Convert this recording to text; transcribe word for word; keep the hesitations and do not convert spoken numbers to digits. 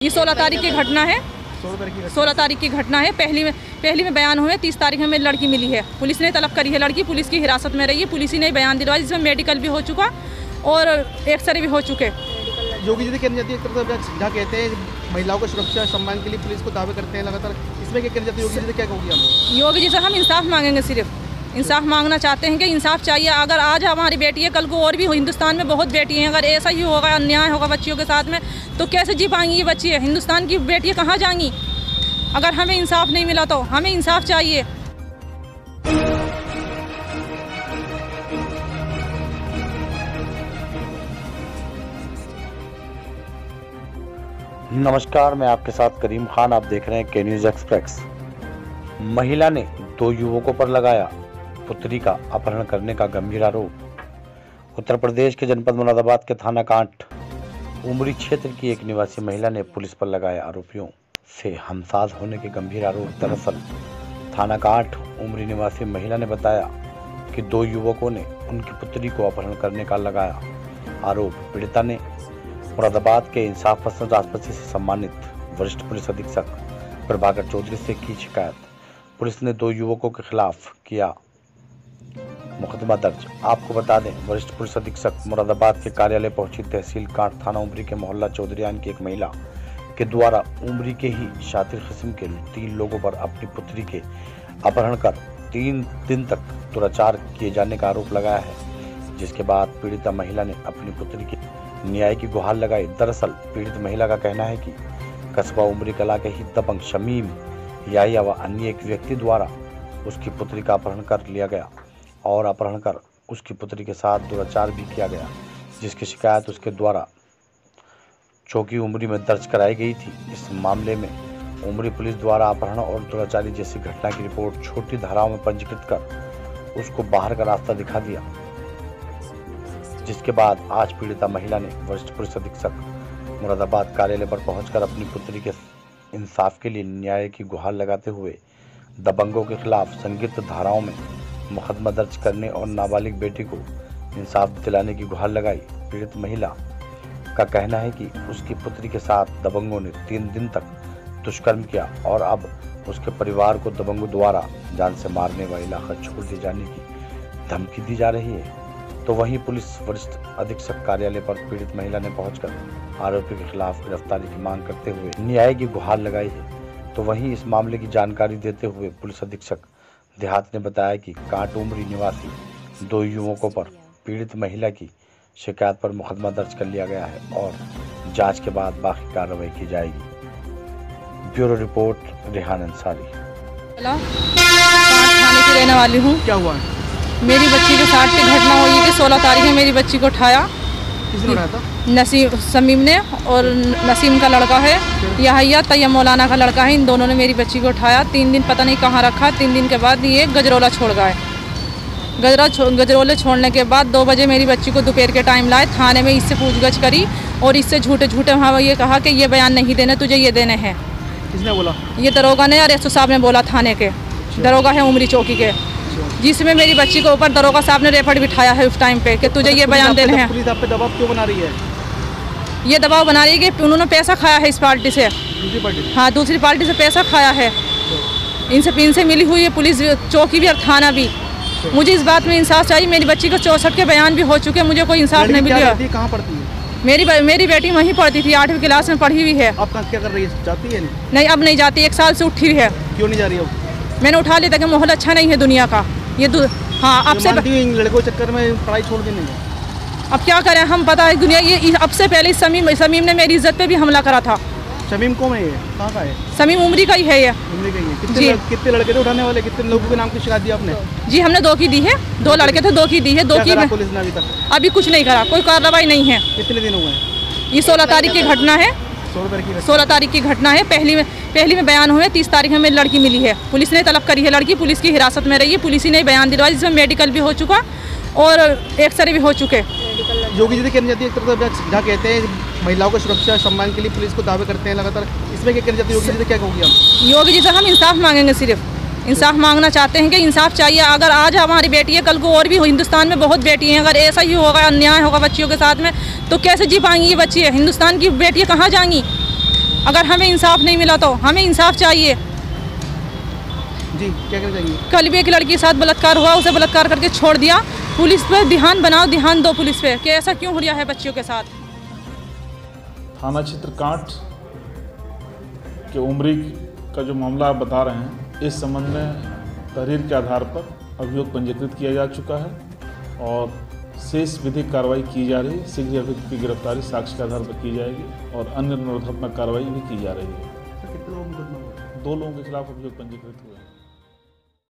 ये सोलह तारीख की घटना है। सोलह तारीख की घटना है। पहली में पहली में बयान हुए, तीस तारीख में मेरी लड़की मिली है। पुलिस ने तलब करी है, लड़की पुलिस की हिरासत में रही है। पुलिस ने बयान दिलवाया जिसमें मेडिकल भी हो चुका और एक्सरे भी हो चुके। योगी जी ने कहना चाहती है, एक तरफ जहाँ कहते हैं महिलाओं को सुरक्षा सम्मान के लिए पुलिस को दावे करते हैं लगातार, इसमें क्या कहना चाहते हैं योगी जी से? क्या कहोगे हम? योगी जी से हम इंसाफ मांगेंगे, सिर्फ इंसाफ मांगना चाहते हैं कि इंसाफ चाहिए। अगर आज हमारी बेटी है, कल को और भी हिंदुस्तान में बहुत बेटी हैं। अगर ऐसा ही होगा, अन्याय होगा बच्चियों के साथ में, तो कैसे जी पाएंगी ये बच्ची? हिंदुस्तान की बेटियाँ कहाँ जाएंगी? अगर हमें इंसाफ नहीं मिला तो हमें इंसाफ चाहिए। नमस्कार, मैं आपके साथ करीम खान। आप देख रहे हैं के न्यूज एक्सप्रेस। महिला ने दो युवकों पर लगाया पुत्री का अपहरण करने का गंभीर आरोप। उत्तर प्रदेश के जनपद मुरादाबाद के थाना कांट उमरी क्षेत्र की एक निवासी महिला ने पुलिस पर लगाए आरोपियों से हमसाज होने के गंभीर आरोप। दरअसल थाना कांट उमरी निवासी महिला ने बताया कि दो युवकों ने उनकी पुत्री को अपहरण करने का लगाया आरोप। पीड़िता ने मुरादाबाद के इंसाफ पसंद राष्ट्रपति से सम्मानित वरिष्ठ पुलिस अधीक्षक प्रभाकर चौधरी से की शिकायत। पुलिस ने दो युवकों के खिलाफ किया मुकदमा दर्ज। आपको बता दें, वरिष्ठ पुलिस अधीक्षक मुरादाबाद के कार्यालय पहुंची तहसील कांट थाना उमरी के मोहल्ला चौधरीयान की एक महिला के द्वारा उमरी के ही शातिर किस्म के तीन लोगों पर अपनी पुत्री के अपहरण कर तीन दिन तक दुराचार किए जाने का आरोप लगाया है, जिसके बाद पीड़िता महिला ने अपनी पुत्री के न्याय की गुहार लगाई। दरअसल पीड़ित महिला का कहना है कि कस्बा उमरी कला के ही दबंग शमीम याया व अन्य एक व्यक्ति द्वारा उसकी पुत्री का अपहरण कर लिया गया और अपहरण कर उसकी पुत्री के साथ दुराचार भी किया गया, जिसकी शिकायत उसके द्वारा चौकी उमरी में दर्ज कराई गई थी। इस मामले में उमरी पुलिस द्वारा अपहरण और दुराचारी जैसी घटना की रिपोर्ट छोटी धाराओं में पंजीकृत कर उसको बाहर का रास्ता दिखा दिया, जिसके बाद आज पीड़िता महिला ने वरिष्ठ पुलिस अधीक्षक मुरादाबाद कार्यालय पर पहुंचकर अपनी पुत्री के इंसाफ के लिए न्याय की गुहार लगाते हुए दबंगों के खिलाफ संदिग्ध धाराओं में मुकदमा दर्ज करने और नाबालिग बेटी को इंसाफ दिलाने की गुहार लगाई। पीड़ित महिला का कहना है कि उसकी पुत्री के साथ दबंगों ने तीन दिन तक दुष्कर्म किया और अब उसके परिवार को दबंगों द्वारा जान से मारने व इलाका छोड़ दिए जाने की धमकी दी जा रही है। तो वहीं पुलिस वरिष्ठ अधीक्षक कार्यालय पर पीड़ित महिला ने पहुंचकर आरोपी के खिलाफ गिरफ्तारी की मांग करते हुए न्याय की गुहार लगाई है। तो वहीं इस मामले की जानकारी देते हुए पुलिस अधीक्षक देहात ने बताया कि कांट उमरी निवासी दो युवकों पर पीड़ित महिला की शिकायत पर मुकदमा दर्ज कर लिया गया है और जांच के बाद बाकी कार्रवाई की जाएगी। Bureau report Rehan Ansari. थाने की रहने वाली हूँ। क्या हुआ? मेरी बच्ची के साथ की घटना हुई है कि सोलह तारीख में मेरी बच्ची को उठाया। किसने उठाया था? नसीम समीम ने, और नसीम का लड़का है यहया तैयब मौलाना का लड़का है। इन दोनों ने मेरी बच्ची को उठाया। तीन दिन पता नहीं कहाँ रखा। तीन दिन के बाद ये गजरौला छोड़ गए। गजरा छो, गजरौले छोड़ने के बाद दो बजे मेरी बच्ची को दोपहर के टाइम लाए थाने में। इससे पूछगछ करी और इससे झूठे झूठे वहाँ ये कहा कि ये बयान नहीं देने, तुझे ये देने हैं। किसने बोला? ये दरोगा ने और एस ओ साहब ने बोला, थाने के दरोगा है उमरी चौकी के, जिसमें मेरी बच्ची के ऊपर दरोगा साहब ने रेफर बिठाया है उस टाइम पे कि तुझे ये बयान देने हैं। पुलिस आप पे दबाव क्यों बना रही है? ये दबाव बना रही है कि उन्होंने पैसा खाया है इस पार्टी से। दूसरी पार्टी? हाँ, दूसरी पार्टी से पैसा खाया है। इनसे इनसे मिली हुई है पुलिस चौकी भी और थाना भी। मुझे इस बात में इंसाफ चाहिए। मेरी बच्ची को चौसठ के बयान भी हो चुके, मुझे कोई इंसाफ नहीं मिला। कहाँ पढ़ती है? मेरी मेरी बेटी वहीं पढ़ती थी, आठवीं क्लास में पढ़ी हुई है। अब क्या कर रही है? जाती है? नहीं, अब नहीं जाती। एक साल से उठी हुई है। क्यों नहीं जा रही है? मैंने उठा लिया था कि माहौल अच्छा नहीं है दुनिया का। ये हाँ, अब से लड़कों के चक्कर में पढ़ाई छोड़ देने है। अब क्या करें हम, पता है दुनिया। ये अब से पहले समीम समीम ने मेरी इज्जत पे भी हमला करा था। समीम कौन है? ये कहाँ का है? समीम उमरी का ही है। ये उमरी का ही है। कितने लड़, कितने लड़के थे उठाने वाले? कितने लोगों के नाम की शिकायत दी आपने? जी, हमने दो की दी है। दो लड़के थे, दो की दी है। दो की में पुलिस ने अभी तक अभी कुछ नहीं करा, कोई कार्रवाई नहीं है। कितने दिन हुए हैं? ये सोलह तारीख की घटना है। सोलह तारीख की घटना है। पहली में पहली में बयान हुए, तीस तारीख में मेरी लड़की मिली है। पुलिस ने तलब करी है, लड़की पुलिस की हिरासत में रही है। पुलिस ने बयान दिलवाया जिसमें मेडिकल भी हो चुका और एक्सरे भी हो चुके। योगी जी ने कहना चाहती है, एक तरफ जहाँ कहते हैं महिलाओं को सुरक्षा सम्मान के लिए पुलिस को दावे करते हैं लगातार, इसमें क्या कहना चाहती है योगी जी से? क्या कहोगे हम? योगी जी से हम इंसाफ मांगेंगे, सिर्फ इंसाफ मांगना चाहते हैं कि इंसाफ चाहिए। अगर आज हमारी बेटी है, कल को और भी हिंदुस्तान में बहुत बेटी हैं। अगर ऐसा ही होगा, अन्याय होगा बच्चियों के साथ में, तो कैसे जी पाएंगी ये बच्ची? हिंदुस्तान की बेटियाँ कहाँ जाएंगी? अगर हमें इंसाफ नहीं मिला तो हमें इंसाफ चाहिए। जी क्या कहना चाहेंगे? कल भी एक लड़की के साथ बलात्कार हुआ, उसे बलात्कार करके छोड़ दिया। पुलिस पे ध्यान बनाओ, ध्यान दो पुलिस पे कि ऐसा क्यों हो रहा है बच्चियों के साथ। थाना क्षेत्र कांट के उमरी का जो मामला आप बता रहे हैं, इस संबंध में तहरीर के आधार पर अभियोग पंजीकृत किया जा चुका है और शेष विधिक कार्रवाई की जा रही है। शीघ्र अभियुक्त की गिरफ्तारी साक्ष्य के आधार पर की जाएगी और अन्य निरोधात्मक कार्रवाई भी की जा रही है। कितने लोगों को? दो लोगों के खिलाफ अभियोग पंजीकृत हुए हैं।